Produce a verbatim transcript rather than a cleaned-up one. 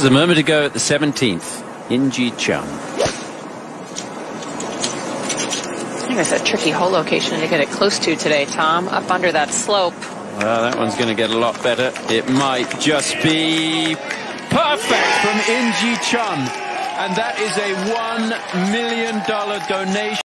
a moment ago at the seventeenth in Gee Chun. I think that's a tricky hole location to get it close to today, Tom, up under that slope. Well, that one's going to get a lot better. It might just be perfect from in Gee Chun. And that is a one million dollar donation.